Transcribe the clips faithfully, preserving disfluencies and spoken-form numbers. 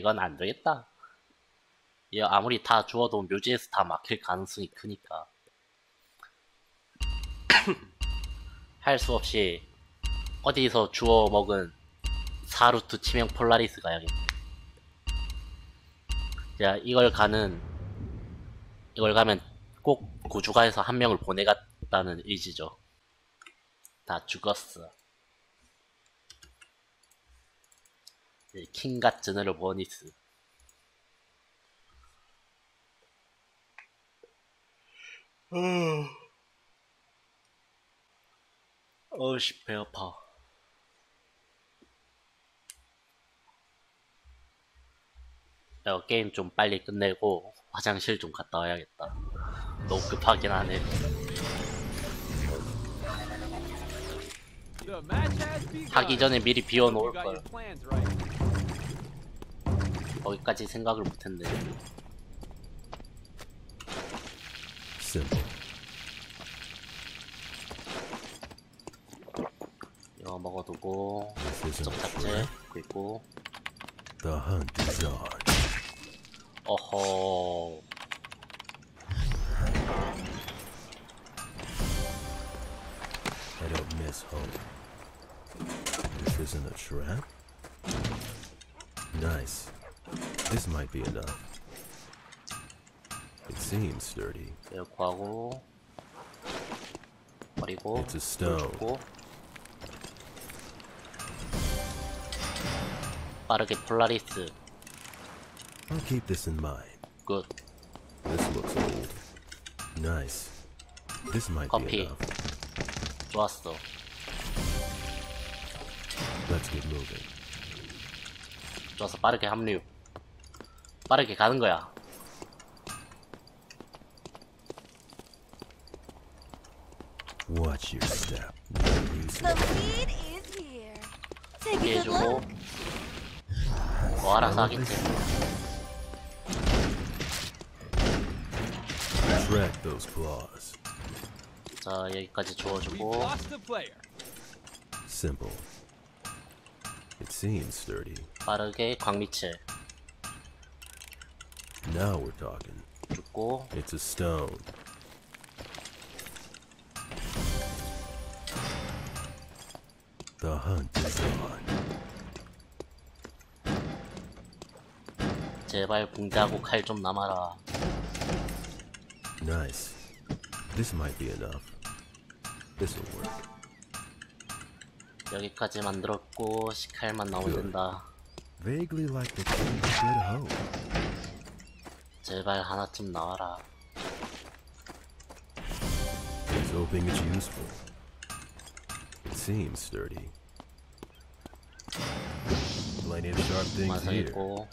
이건 안 되겠다. 이거 아무리 다 주워도 묘지에서 다 막힐 가능성이 크니까 할 수 없이 어디서 주워 먹은 사루트 치명 폴라리스 가야겠네. 자, 이걸 가는 이걸 가면 꼭 고주가에서 한 명을 보내갔다는 의지죠. 다 죽었어. 킹갓 제너럴 버니스. 어우씨 배 아파. 내가 게임 좀 빨리 끝내고 화장실 좀 갔다 와야겠다. 너무 급하긴 하네. 하기 전에 미리 비워놓을걸. 거기까지 생각을 못했네. 이거 먹어두고 쪽 잡채 그리고 어허. I don't miss home. This isn't a trap? Nice. This might be enough. It seems sturdy. 이렇게 하고 버리고 It's a stone. 주고 빠르게 폴라리스. I'll keep this in mind. 굿. This looks old. Nice. This might Copy. be enough. 좋았어. Let's get moving. 좋았어. 빠르게 합류. 빠르게 가는 거야. Watch your step. The lead is here. Take a good 해주고 look. 뭐 알아서 하겠지. Track those claws. 자, 여기까지 주워주고 Simple. It seems sturdy. 빠르게 광미체 Now we're talking. 줍고 It's a stone. The hunt is on. 제발 붕대하고 칼 좀 남아라. Nice. This might be enough. This'll work. 여기까지 만들었고 시칼만 나오면 된다. Vaguely like the King of Good Hope. 제발 하나쯤 나와라. He's hoping it's useful. It seems sturdy. Plenty of sharp things here. 완성했고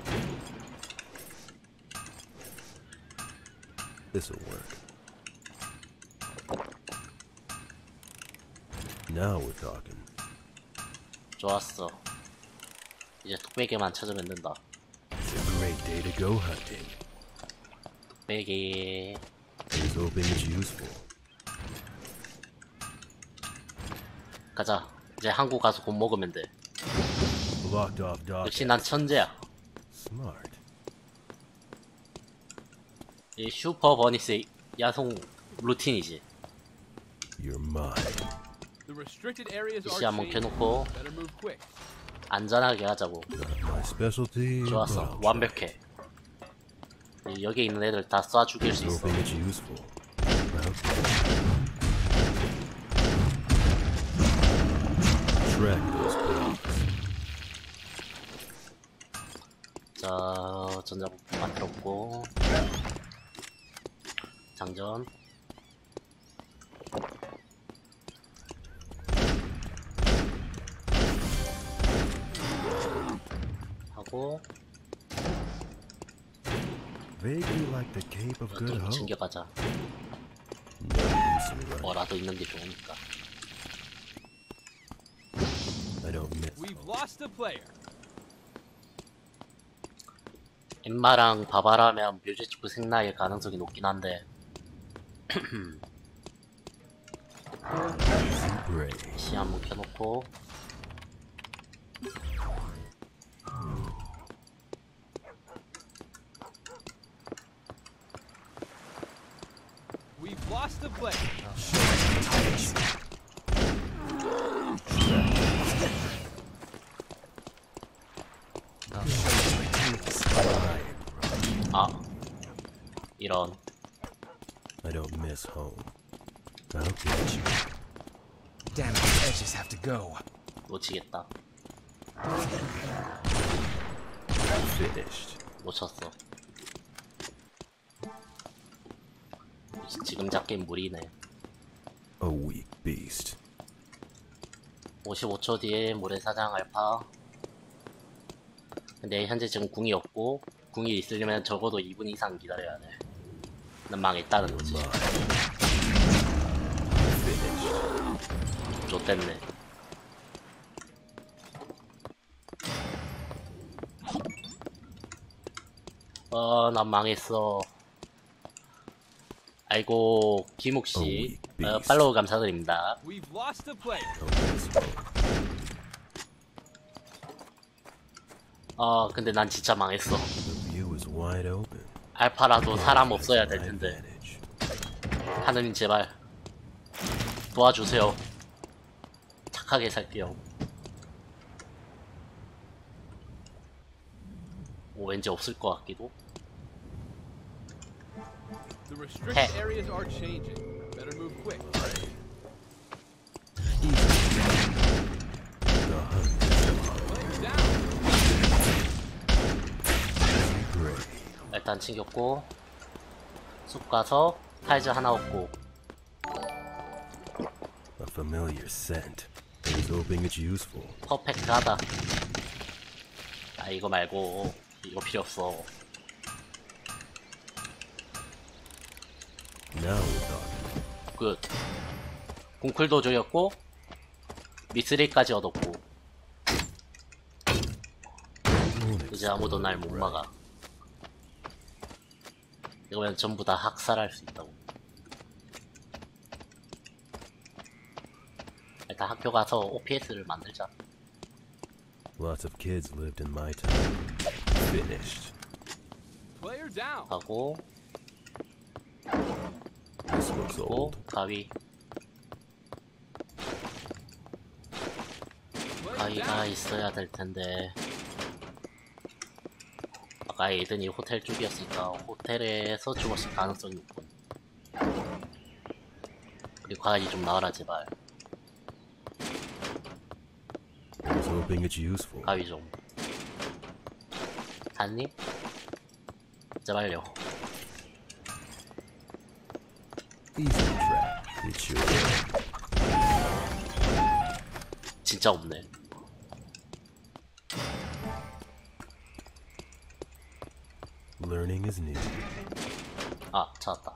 This'll work. Now we're talking. 좋았어. 이제 뚝배기만 찾으면 된다. It's a great day to go hunting. 뚝배기. He's hoping it's useful. 가자. 이제 한국 가서 곧 먹으면 돼. Blocked off dog. 역시 난 천재야. Smart. 이 슈퍼 버니스의 야송 루틴이지. You're mine. 이씨 한번 켜놓고 안전하게 하자고. Not my specialty. but 좋았어. I'll try. 완벽해. 이 여기 있는 애들 다 쏴 죽일 수 He's 있어. hoping it's useful. Okay. Track those claws. 자, 전자부 만들었고 장전. 하고 Vaguely like the Cape of Good 또 Hope. 챙겨가자. Nothing's right. 뭐라도 있는 게 좋으니까. I don't miss. We've lost a player. 엠마랑 바바라면 묘지축구 생나의 가능성이 높긴 한데 Gray. 시 한번 켜놓고 lost the play. 아, 이런. I don't miss home. I'll get you. Damn it, the edges have to go. 놓치겠다. Finished. 놓쳤어. 지금 잡긴 무리네. A weak beast. 오십오 초 뒤에 모래사장 알파. 근데 현재 지금 궁이 없고, 궁이 있으려면 적어도 이 분 이상 기다려야 돼. 난 망했다는 거지. 좆됐네. 어, 난 망했어. 아이고, 김욱씨. 어, 팔로우 감사드립니다. We've lost the play. Don't miss home. 어, 근데 난 진짜 망했어. The view is wide open. 알파라도 사람 없어야 될 My 텐데. advantage. 하느님 제발 도와주세요. 착하게 살게요. 오, 왠지 없을 것 같기도. The restricted Hey. areas are changing. Better move quick. The hunt is on. Players down. Great. 일단 챙겼고, 숲 가서 타일즈 하나 얻고. A familiar scent. I was hoping it's useful. 퍼펙트하다. 아, 이거 말고 이거 필요 없어. Now we're talking. 굿. 궁쿨도 조였고, 미스릴까지 얻었고. 이제 아무도 날 못 막아. 이거면 전부 다 학살할 수 있다고. 일단 학교 가서 오피에스를 만들자. Lots of kids lived in my time. Finished. Player down. 하고, This looks 또 old. 가위. Player 가위가 down. 있어야 될 텐데. 아까 에이든이 호텔 쪽이었으니까 호텔에서 죽었을 가능성이 높군. 그리고 가위 좀 나와라 제발. I was hoping it's useful. 가위 좀. 한입? 제발요. Easy trap. It's your way. 진짜 없네. Learning is new. 아, 찾았다.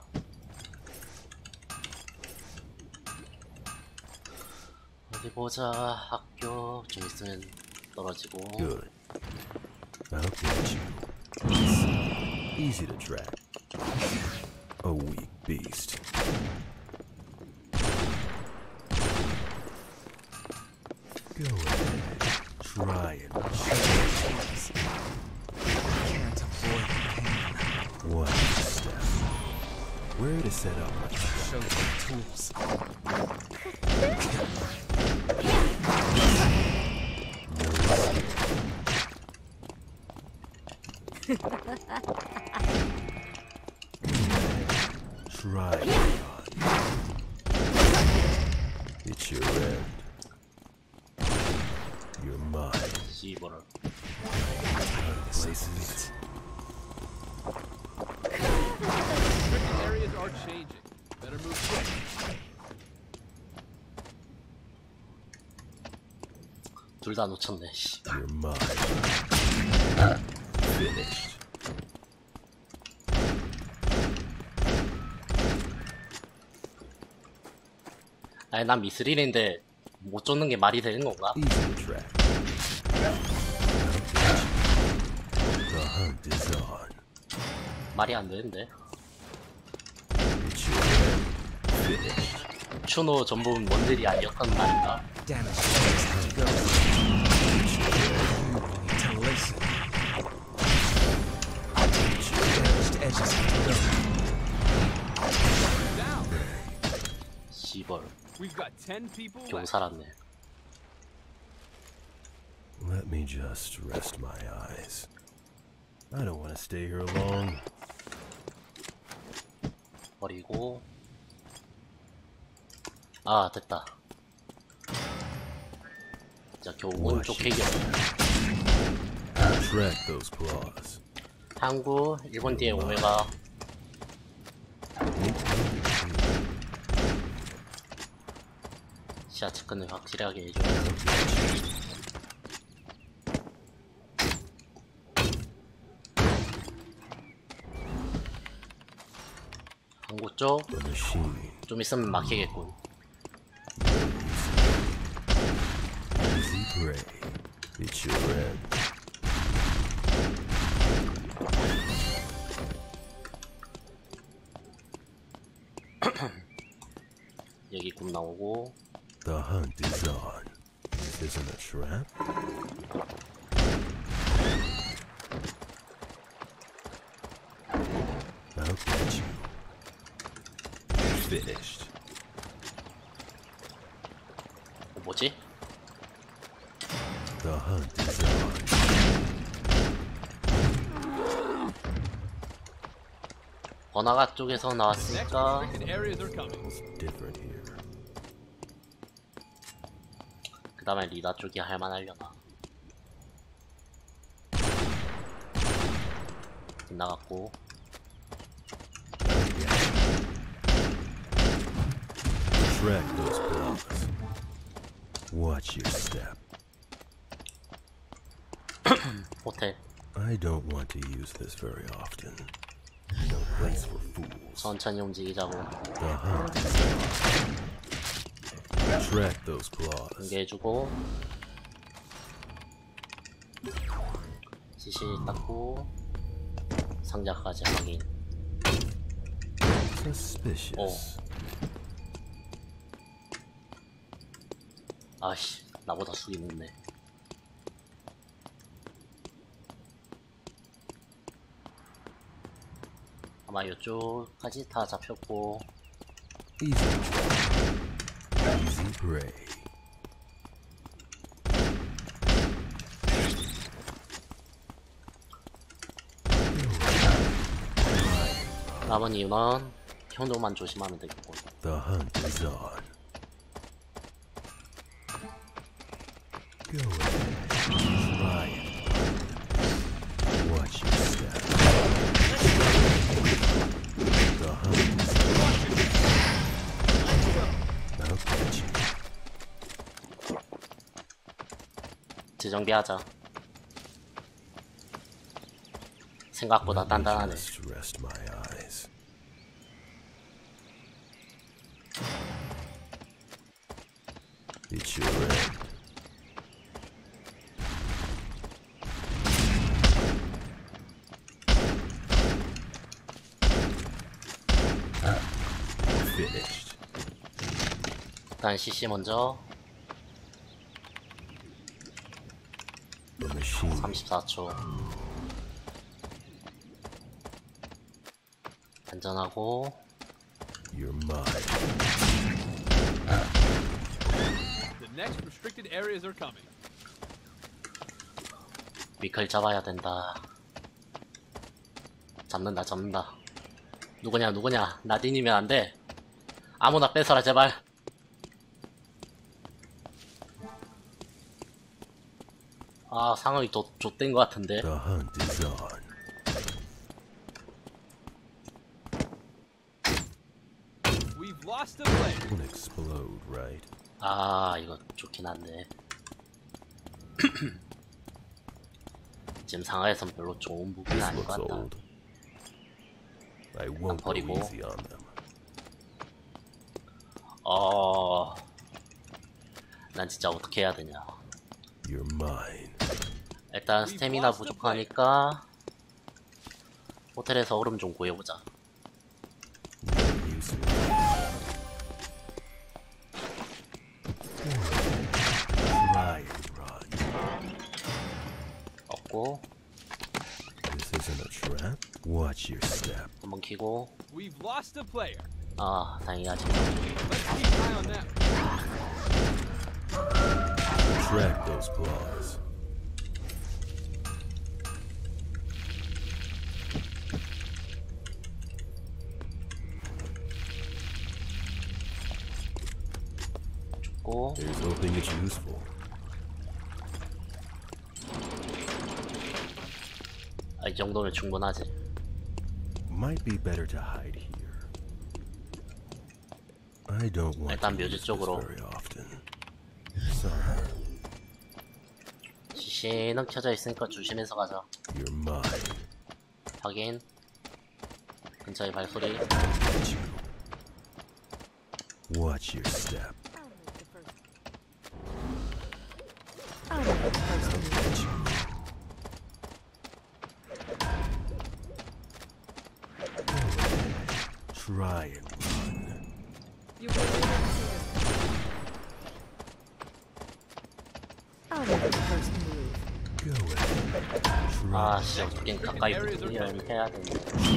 어디 보자. 학교 좀 있으면 떨어지고. Good. I'll get you. Easy to track. A weak beast. Go ahead. Try it. Can't avoid the pain. One step. Where to set up? Show you the tools. Try it on. It's your end. You're mine. 씨버럴. Places. Restricted areas are changing. Better move quick. 둘 다 놓쳤네. 씨. You're mine. Finished. 아니 난 미스릴인데 못 쫓는 게 말이 되는 건가? Easy to track. The hunt is on. 말이 안 되는데. It's your end. Finished. 추노 전부 뭔들이 아니었단 말인가? Damn it, the edges have to go. You need to listen. It's your end. The edges have to go. Down. 이걸 We've got ten people 겨우 left. 살았네. Let me just rest my eyes. I don't want to stay here long. 버리고. 아 됐다. 자 겨우 오른쪽 계기였어. Track those claws. 항구 일 분 뒤에 오메가. 시야 측근을 확실하게 해줘. 항구 쪽 The machine. 좀 있으면 막히겠군. Easy prey. It's your end. 여기 굽 나오고. The hunt is on. This isn't a trap. I'll get you. Finished. 어, 뭐지? The hunt is on. 번화가 쪽에서 Next 나왔으니까 restricted areas are coming. It's different here. 그 다음에 리다 쪽이 할만하려나. 빗나갔고. Track those claws. Watch your step. 호텔 I don't want to use this very often. No place for fools. 천천히 움직이자고. The hunt is on. Track those claws. 공개해주고. 지시 닦고. 상자까지 확인. Suspicious. 아씨 나보다 숙이 높네. 아마 이쪽까지 다 잡혔고. Easy. Easy prey. 남은 인원 현도만 조심하면 되겠고. The hunt is on. Go ahead. Try it. Watch your step. The hunt is on. I'll get you. 재정비하자. 생각보다 Let me 단단하네. just rest my eyes. It's your end. Finished. 일단 씨씨 먼저. The machine. 삼십사 초. 안전하고. You're mine. The next restricted areas are coming. 위클 잡아야 된다. 잡는다 잡는다. 누구냐 누구냐. 나딘이면 안돼. 아무나 뺏어라 제발. 아 상황이 또 좆된 것 같은데. The hunt is on. We've lost a player. Won't explode, right? 아 이거 좋긴 한데. 지금 상하에선 별로 좋은 부분이 This 아닌 것 looks 같다. old. I won't go 버리고. easy on them. 어... 난 진짜 어떻게 해야 되냐. You're mine. 일단 스태미나 부족하니까 호텔에서 얼음 좀 구해보자. No use in Try and run. 없고 This isn't a trap. Watch your step. 한번 키고. We've lost a player. 아, 다행이야지. Let's keep an eye on that. Track those claws. 죽고. Here's hoping it's useful. 아, 이 정도면 충분하지. Might be better to hide here. I don't want 일단 to 묘지 use this 쪽으로. very often. Sorry, 지시는 켜져 있으니까 조심해서 가자. you're mine. 확인. 근처에 발소리. Watch your step. I'll make the first move. Try and run. You really didn't see this. I'll make the first move. Go ahead. Try. 아, 씨, 어떻게 가까이 붙으려면 해야 되는데.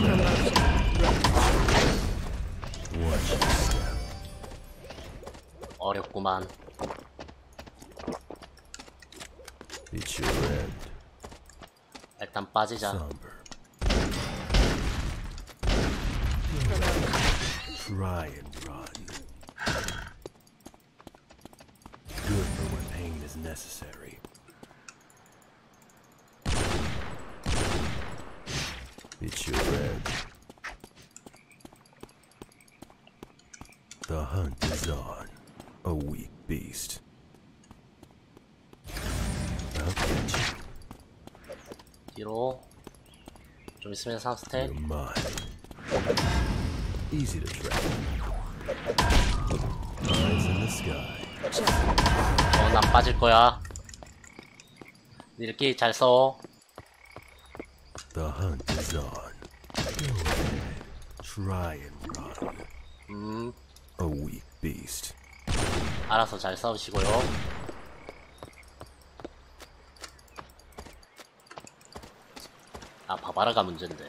Watch your step. 어렵구만. It's your end. 일단 빠지자. Somber. Try and run. Good for when pain is necessary. It's your end. The hunt is on. A weak beast. I'll get you. 뒤로. 좀 있으면 삼 스택. You're mine. Easy to track. Eyes in the sky. 어, 난 빠질 거야. 니들끼리 잘 써. The hunt is on. Go ahead. Try and run. 음, A weak beast. 알아서 잘 싸우시고요. 아, 바바라가 문제인데.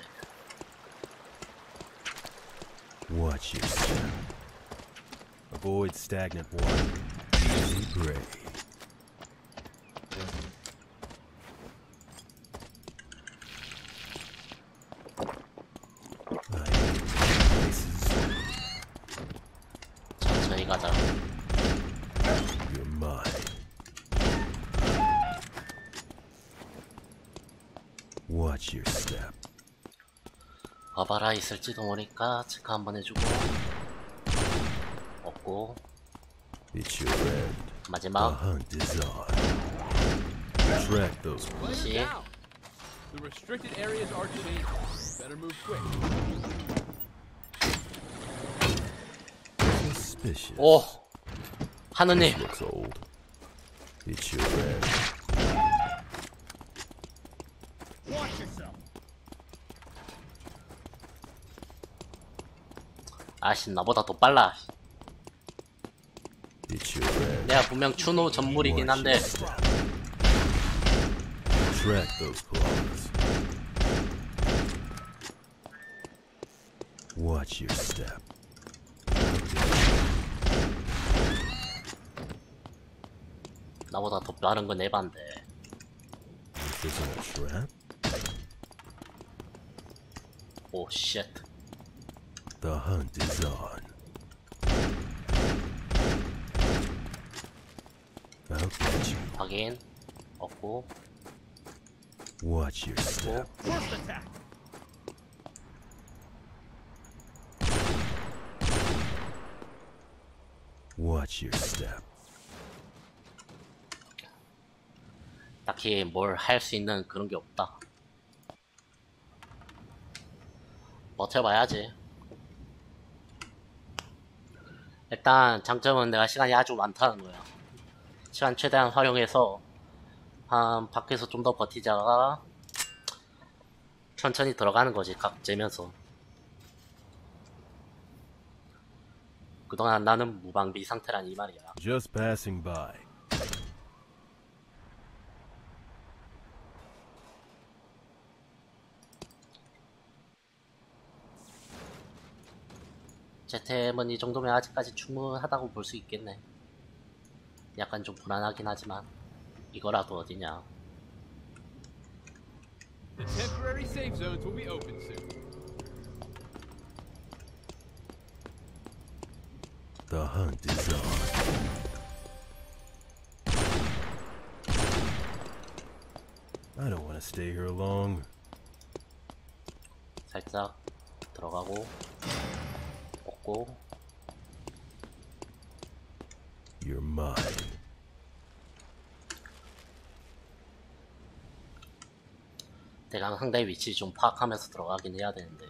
Watch your step. Avoid stagnant water. Easy prey. I hate places. 천천히 가자. You're mine. Watch your step. 바바라 있을지도 모르니까 체크 한번 해주고. 없고. It's your end. The 마지막. hunt is on. Track those. Players See? down. The restricted areas are changing. Better move quick. Suspicious. 오! 하느님! This looks old. It's your end. Watch yourself. 아씨, 나보다 더 빨라. It's your end. 내가 분명 추노 전물이긴 Watch 한데. your step. Track those claws. Watch your step. 나보다 더 빠른 건 에반데. This isn't a trap. 오, 쉣. The hunt is on. I'll get you. 확인. 없고. Watch your step. First attack. Watch your step. 딱히 뭘 할 수 있는 그런 게 없다. 버텨봐야지. 일단 장점은 내가 시간이 아주 많다는 거야. 시간 최대한 활용해서 한 밖에서 좀 더 버티자가 천천히 들어가는 거지. 각 재면서. 그동안 나는 무방비 상태란 이 말이야. Just passing by. 제템은 이 정도면 아직까지 충분하다고 볼 수 있겠네. 약간 좀 불안하긴 하지만 이거라도 어디냐. The temporary safe zones will be open soon. The hunt is on. I don't want to stay here long. 살짝 들어가고 먹고. You're mine. 대강 상대 위치 좀 파악하면서 들어가긴 해야 되는데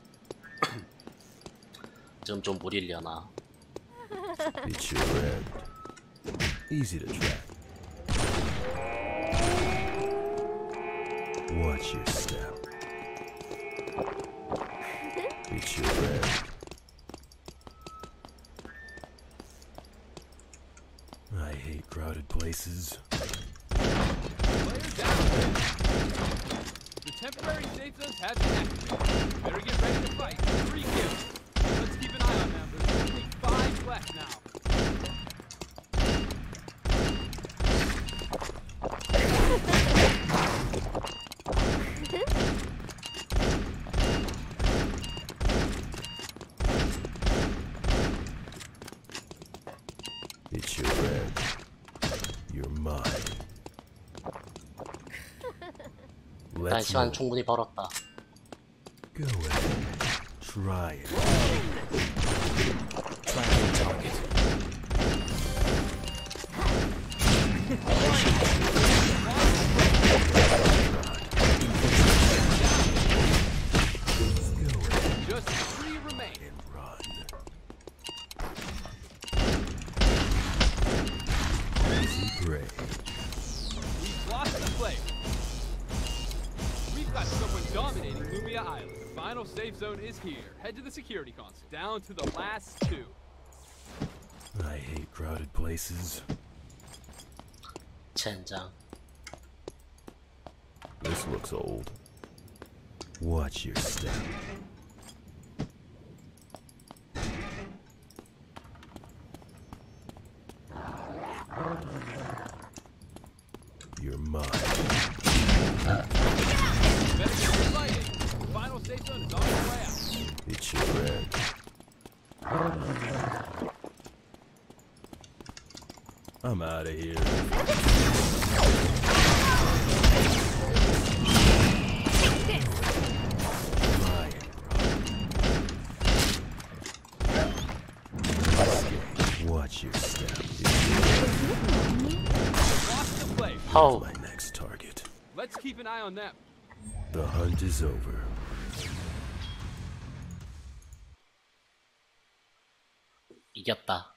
지금 좀 무리려나. It's your end. Easy to track. Watch your step. It's your end. I hate crowded places. Player down. The temporary safe zones have been activated. Better get ready to fight. Three kills. Let's keep an eye on them. There's only five left now. It's your end. You're mine. 일단 Let's 시간 roll. 충분히 벌었다. Go ahead. Try it. 트라이앵글 target. Go ahead Just three remain. and run. Easy prey. We've lost the player. We've got someone dominating Lumia Island. The final safe zone is here. Head to the security console. Down to the last two. I hate crowded places. 젠장. This looks old. Watch your step. You're mine. Better get fighting. The final safe zone is on its way out. It's your end. I'm out of here. Fly and run. Escape. Watch your step. Lost the player. 하우. My next target. Let's keep an eye on them. The hunt is over. 이겼다.